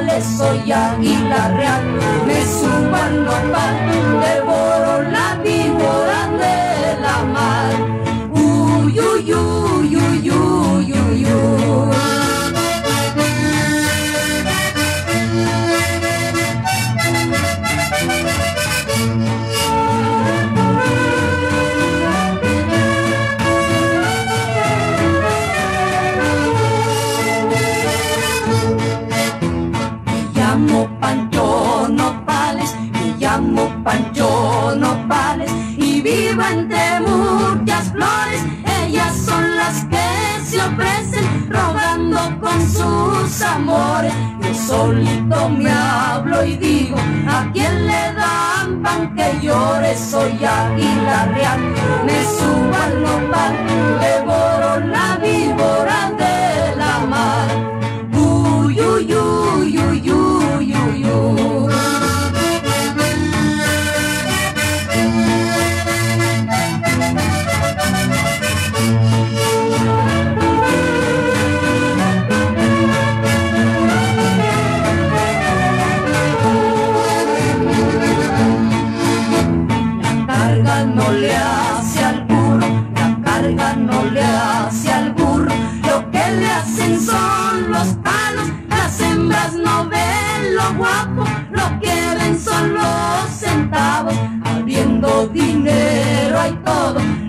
iguales, soy águila real. Me subo al nopal, devoro la víbora de la mar. Uy, uy, uy, uy, uy, uy, uy. Pancho Nopales y vivo entre muchas flores. Ellas son las que se ofrecen rogando con sus amores. Yo solito me hablo y digo, ¿a quién le dan pan que llore? Soy águila real, me subo al nopal, devoro la víbora de la mar. Uy, uy, uy, uy, uy, uy, uy. No le hace al burro, la carga no le hace al burro. Lo que le hacen son los palos, las hembras no ven lo guapo, lo que ven son los centavos. Habiendo dinero hay todo,